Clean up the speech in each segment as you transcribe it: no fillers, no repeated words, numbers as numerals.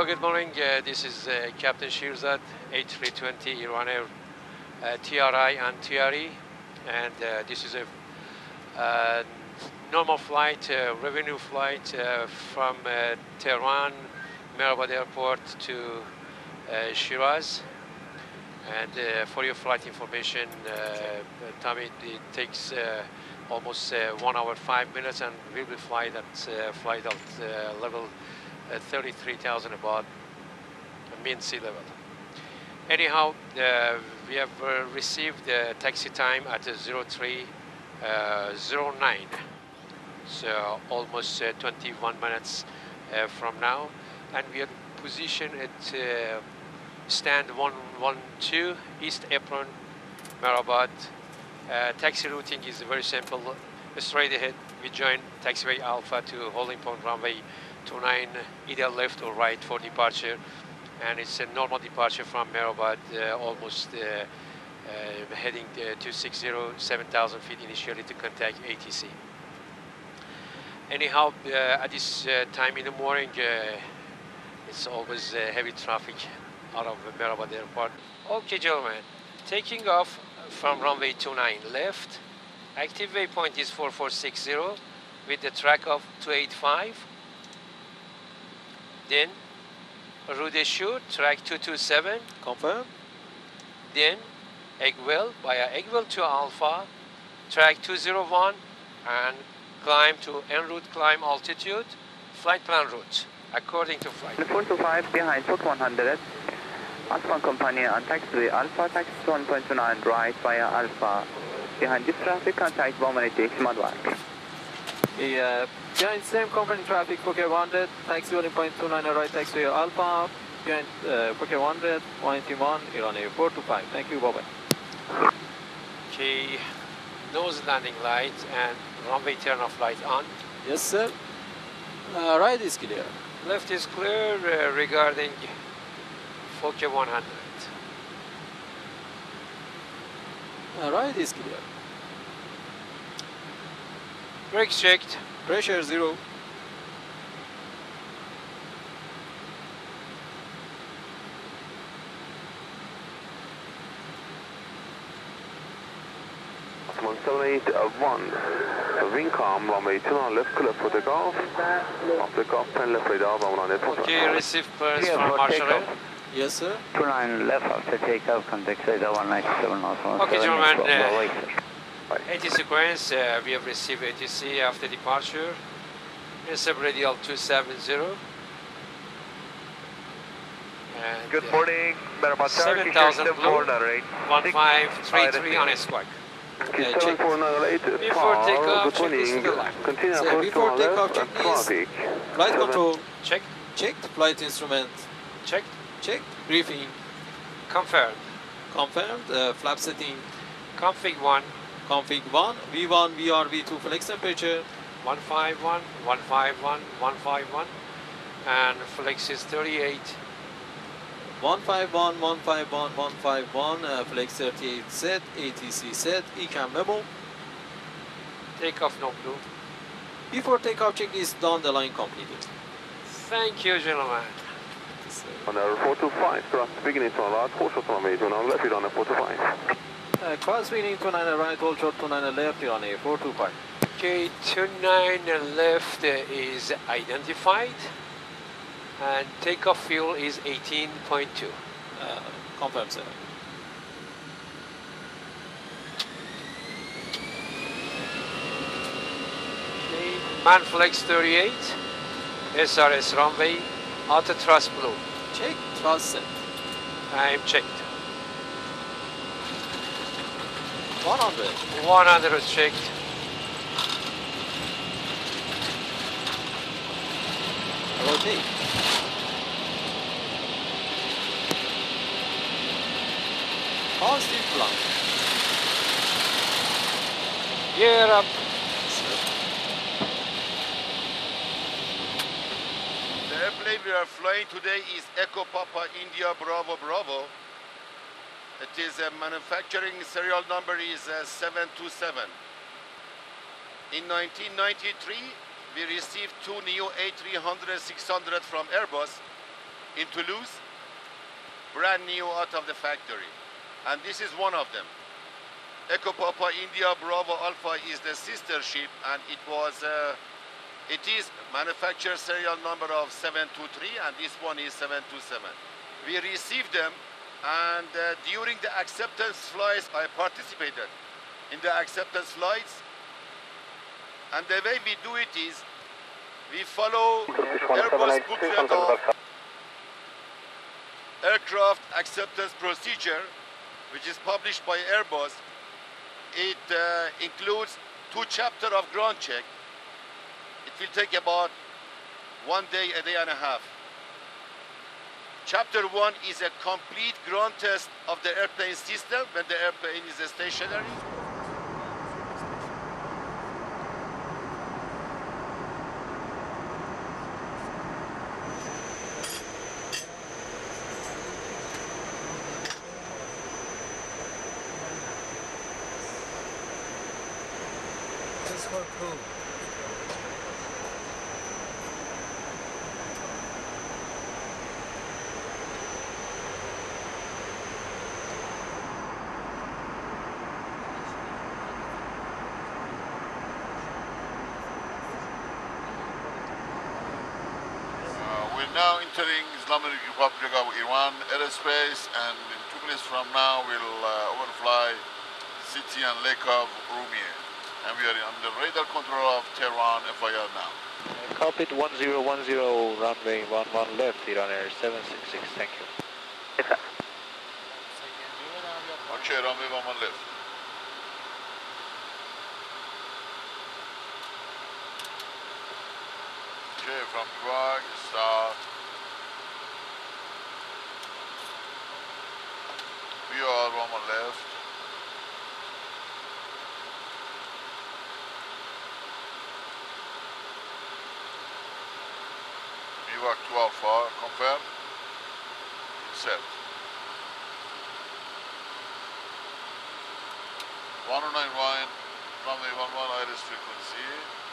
good morning. This is Captain Shirzad, A320 Iran Air TRI and TRE, and this is a normal flight, revenue flight from Tehran, Mehrabad Airport to Shiraz. And for your flight information, Tommy, it takes almost 1 hour 5 minutes, and we'll be flight at level 33,000 above mean sea level. Anyhow, we have received the taxi time at 03:09, so almost 21 minutes from now, and we are positioned at stand 112 East Apron, Mehrabad. Taxi routing is very simple. Straight ahead, we join taxiway Alpha to holding point runway 29, either left or right for departure, and it's a normal departure from Mehrabad, almost heading 260, 7,000 feet initially to contact ATC. Anyhow, at this time in the morning, it's always heavy traffic out of Mehrabad Airport. Okay, gentlemen, taking off from runway 29 left, active waypoint is 4460 with the track of 285. Then route assured, track 227. Confirm. Then Egwell, via Egwell to Alpha, track 201, and climb to en route climb altitude, flight plan route, according to flight. 425 behind foot 100. Alpha company on taxiway Alpha, taxi 1.29 right via Alpha. Behind this traffic, contact 118 Madwak. Behind same company traffic, Fokker 100, taxi 1.29 right, taxiway Alpha. Behind Fokker 100, 181, Iran Air 425. Thank you, bye-bye. Okay, nose landing light and runway turn-off light on. Yes, sir. Right is clear. Left is clear regarding Fokker 100. Right is clear. Brakes checked. Pressure 0. Osman 781, wing calm, runway 29 left, clear for takeoff. After takeoff, 10 left radar, 118. Okay, receive clearance from Marshall Air. Yes, sir. 29 left after takeoff, contact radar 197 Osman. Okay, gentlemen, AT sequence, we have received ATC after departure. Receive radial 270. And good morning, Mehrabad 7,000 blue, 1533 on a squawk. Okay, 7498, Before takeoff, check this to the left. Continue So before takeoff, check this. Flight control. Check. Checked. Flight instrument. Checked. Checked. Briefing. Confirmed. Confirmed. Flap setting. Config 1. Config 1. V1, VR, V2 flex temperature. 151, 151, 151. And flex is 38. 151, 151, 151. Flex 38 set. ATC set. ECAM memo. Takeoff no blue. Before takeoff, check is down the line completed. Thank you, gentlemen. On our 425, cross beginning to right, 4 short runway 29 left, on a 425. Cross beginning 29 right, hold short 29 left, on a 425. Okay, 29 left is identified, and takeoff fuel is 18.2. Confirm, sir. Okay, man flex 38, SRS runway, auto thrust blue. Check, thrust set. I'm checked. 100. 100 is checked. Rotate. Positive flank. Gear up. The airplane we are flying today is Echo Papa India Bravo Bravo. It is a manufacturing serial number is 727. In 1993, we received 2 new A300-600 from Airbus. in Toulouse, brand new out of the factory. And this is one of them. Echo Papa India Bravo Alpha is the sister ship, and it is manufacturer serial number of 723, and this one is 727. We received them, and during the acceptance flights, I participated in the acceptance flights. And the way we do it is, we follow Airbus booklet of aircraft acceptance procedure, which is published by Airbus. It includes 2 chapters of ground check. It will take about 1 day, a day and a half. Chapter 1 is a complete ground test of the airplane system when the airplane is stationary. We're now entering Islamic Republic of Iran airspace, and in 2 minutes from now we'll overfly city and lake of Urumiyeh. And we are under radar control of Tehran FIR now. Cockpit 1010, runway 11 left, Iran Air 766, thank you. Okay, runway 11 left. Okay, from Prague, start. We are 11 left. Evac 2 Alpha, confirm. Set. 1091, runway 11, iris frequency.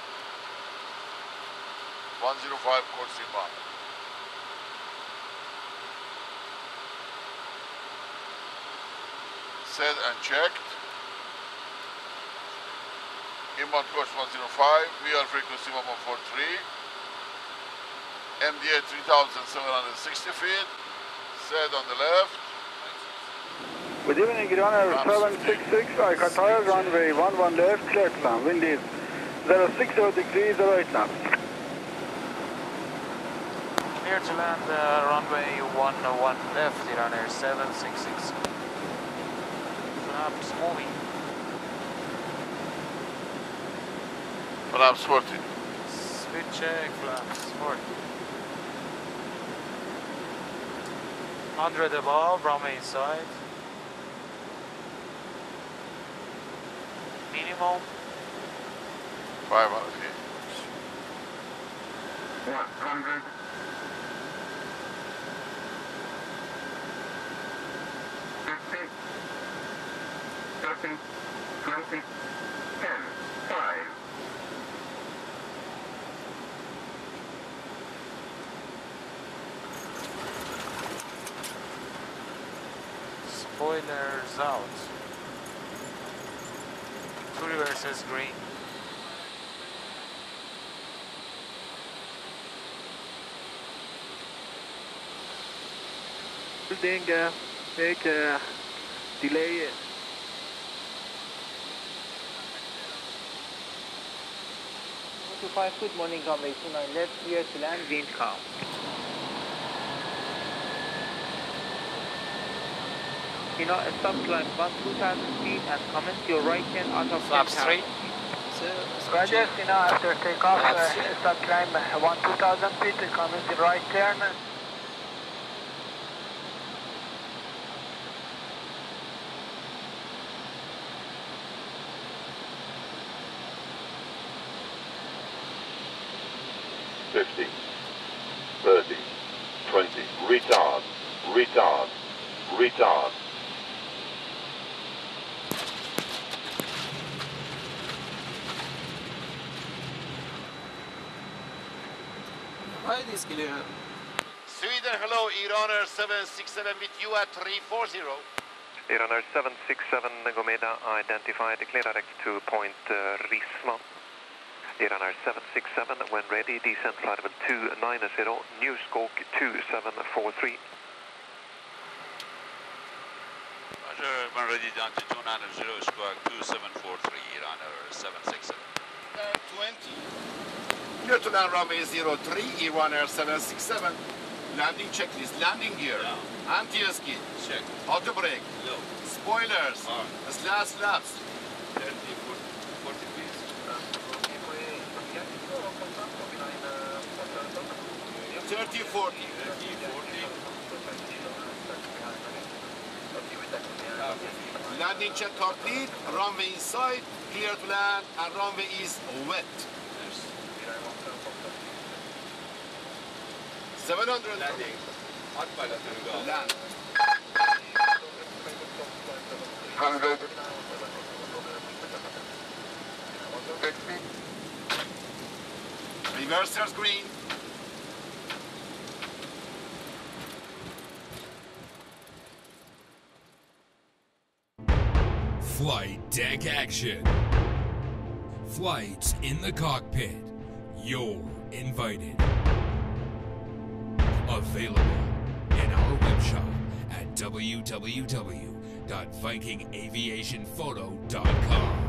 105 course inbound. Set and checked. Inbound course 105, VR frequency 1143. MDA 3,760 feet. Set on the left. Good evening, Iran Air 766, I Qatar, runway 11 left, clear to land. Wind is 060 degrees, 08 knots. Clear to land, runway 11 left, Iran Air 766. Flaps moving. Flaps 40. Speed check, flaps 40. 100 above, runway inside. Minimum. 500 feet. 100. 50, 30, 20, 10, 5. Spoilers out. 2 reverses green. Building make delay. 25, good morning, runway 29 left, clear to land, wind calm. You know, stop climb about 2,000 feet and commence your right turn out of Flaps 3. Roger, you know, after takeoff, stop climb 2,000 feet, commence the right turn. $50, $30, $20, retard, retard, retard. Sweden, hello, Iraner 767 with you at 340. Iraner 767 Gomeda identified, clear direct to point Risma. Iraner 767, when ready, descent flight level 290, New Squawk 2743. Roger, when ready, down to 290, Squawk 2743, Iraner 767. 20. Clear to land runway 03, Iraner 767. Landing checklist, landing gear, anti-skid, check, auto brake, low, spoilers, slash laps. 30, 40 feet. 30, 40. Landing check complete, runway inside, clear to land, and runway is wet. 700. Landing. Hot pilot to go. Land. 100. 50. Reversers green. Flight deck action. Flights in the cockpit. You're invited. Available in our web shop at www.vikingaviationphoto.com.